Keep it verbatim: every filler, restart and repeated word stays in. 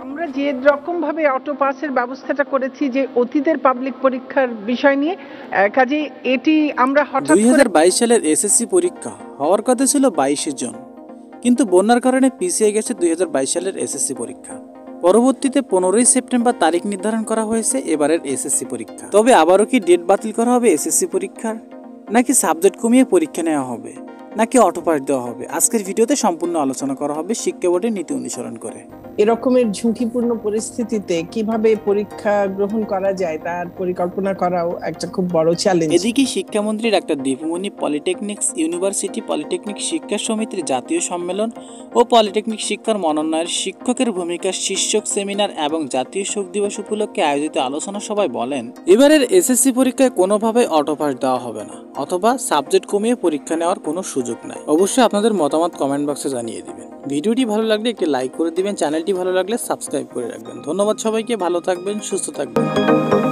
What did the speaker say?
আমরা যে রকমভাবে অটো পাসের ব্যবস্থাটা করেছি যে অতীতের পাবলিক পরীক্ষার বিষয় নিয়ে, কাজে এটি আমরা হঠাৎ দুই হাজার বাইশ সালের এসএসসি পরীক্ষা হওয়ার কথা ছিল বাইশে জন, কিন্তু বন্যার কারণে পিছিয়ে গেছে দুই হাজার বাইশ সালের এসএসসি পরীক্ষা। পরবর্তীতে পনেরোই সেপ্টেম্বর তারিখ নির্ধারণ করা হয়েছে এবারের এসএসসি পরীক্ষা। তবে আবারও কি ডেট বাতিল করা হবে এসএসসি পরীক্ষার, নাকি সাবজেক্ট কমিয়ে পরীক্ষা নেওয়া হবে, নাকি অটো পাস দেওয়া হবে? আজকের ভিডিওতে সম্পূর্ণ আলোচনা করা হবে শিক্ষা বোর্ডের নীতি অনুসরণ করে। এরকমের ঝুঁকিপূর্ণ পরিস্থিতিতে কিভাবে পরীক্ষা গ্রহণ করা যায় তার পরিকল্পনা করাও একটা খুব বড় চ্যালেঞ্জ। এদিকে শিক্ষামন্ত্রী doctor Dipu Moni polytechnics university polytechnic শিক্ষা সমিতির জাতীয় সম্মেলন ও পলিটেকনিক শিক্ষার মনোন্নয়ের শিক্ষকের ভূমিকা শীর্ষক সেমিনার এবং জাতীয় শোক দিবস উপলক্ষে আয়োজিত আলোচনা সভায় বলেন, এবারের এসএসসি পরীক্ষায় কোনোভাবে অটো পাস দেওয়া হবে না অথবা সাবজেক্ট কমিয়ে পরীক্ষা নেওয়ার কোনো সুযোগ নাই। অবশ্যই আপনাদের মতামত কমেন্ট বক্সে জানিয়ে দিবেন। ভিডিওটি ভালো লাগলে একটি লাইক করে দিবেন, চ্যানেলটি ভালো লাগলে সাবস্ক্রাইব করে রাখবেন। ধন্যবাদ সবাইকে, ভালো থাকবেন, সুস্থ থাকবেন।